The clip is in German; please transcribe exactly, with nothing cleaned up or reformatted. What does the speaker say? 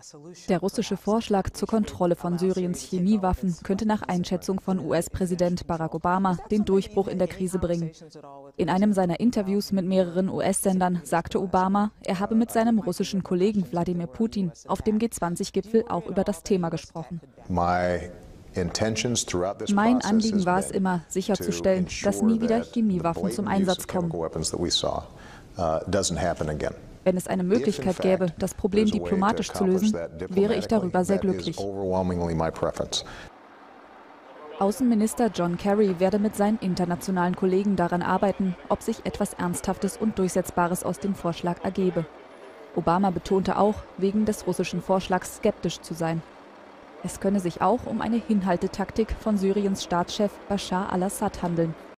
Der russische Vorschlag zur Kontrolle von Syriens Chemiewaffen könnte nach Einschätzung von U S-Präsident Barack Obama den Durchbruch in der Krise bringen. In einem seiner Interviews mit mehreren U S-Sendern sagte Obama, er habe mit seinem russischen Kollegen Wladimir Putin auf dem G zwanzig Gipfel auch über das Thema gesprochen. Mein Anliegen war es immer, sicherzustellen, dass nie wieder Chemiewaffen zum Einsatz kommen. Wenn es eine Möglichkeit gäbe, das Problem diplomatisch zu lösen, wäre ich darüber sehr glücklich. Außenminister John Kerry werde mit seinen internationalen Kollegen daran arbeiten, ob sich etwas Ernsthaftes und Durchsetzbares aus dem Vorschlag ergebe. Obama betonte auch, wegen des russischen Vorschlags skeptisch zu sein. Es könne sich auch um eine Hinhaltetaktik von Syriens Staatschef Bashar al-Assad handeln.